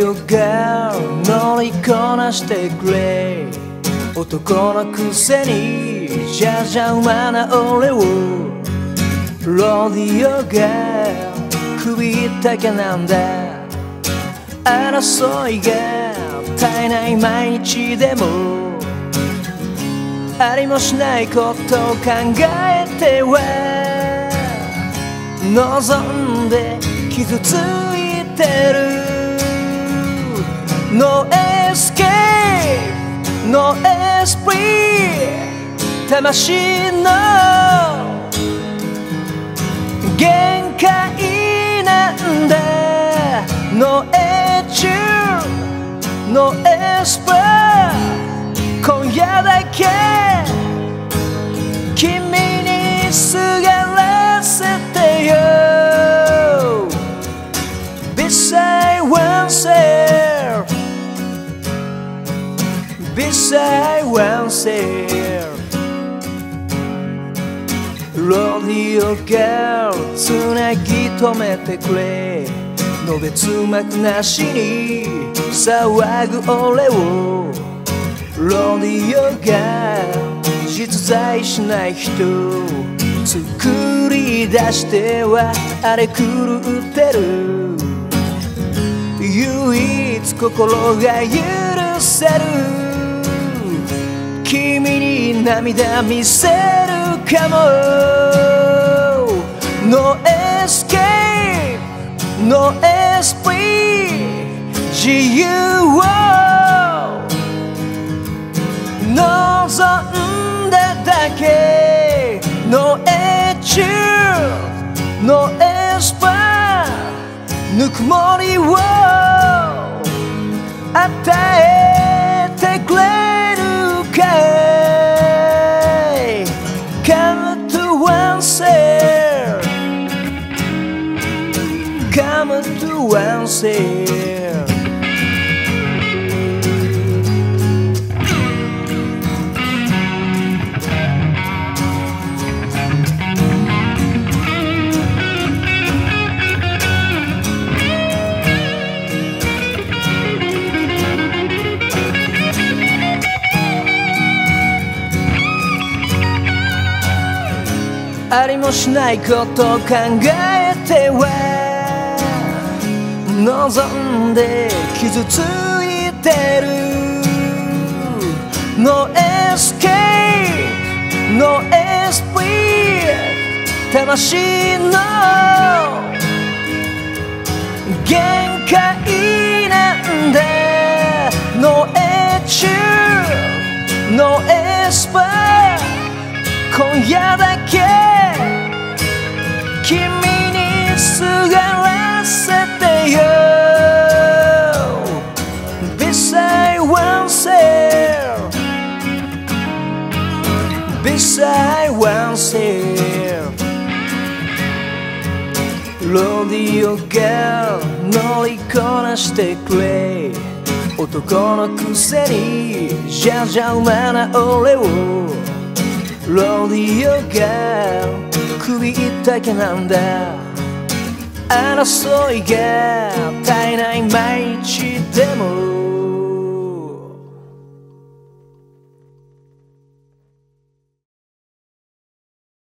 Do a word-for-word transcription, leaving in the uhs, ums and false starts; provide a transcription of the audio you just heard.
オが乗りこなしてくれ、男のくせにじゃじゃ馬な俺をロディオが首ったけなんだ。争いが絶えない毎日でもありもしないことを考えては望んで傷ついてる。 No escape, no escape 魂の限界なんだ。 No etude, no escape 今夜だけ君にすがらせてよ。 Beside oneself, beside oneself ロディオがつなぎ止めてくれ、のべつ幕なしに騒ぐ俺をロディオが実在しない人作り出しては荒れ狂ってる。唯一心が許せる君に涙見せるかも。 No escape, no escape 自由を望んだだけ。 No etude, no escape ぬくもりを与えてくれるかい。 Come to oneself, come to oneself ありもしないことを考えては望んで傷ついてる。 No escape, no escape 魂の限界なんだ。 No etude, no escape 今夜だけ君にすがらせてよ。 Beside oneself, beside oneself ロディオが乗りこなしてくれ、男のくせにじゃじゃ馬な俺をロディオが首ったけなんだ。争いが絶えない毎日でも